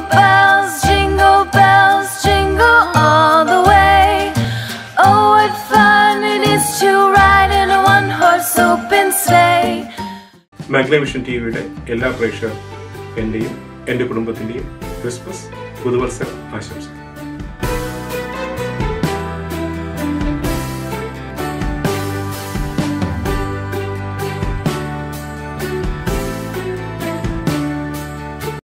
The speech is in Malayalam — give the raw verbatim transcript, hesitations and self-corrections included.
bells, jingle bells, jingle all the way. Oh, what fun it is to ride in a one-horse open sleigh. Kumar-Wishing T V-യുടെ എല്ലാ പ്രേക്ഷകർക്കും എന്റെയും എന്റെ കുടുംബത്തിന്റെയും ക്രിസ്മസ് പുതുവത്സര ആശംസകൾ.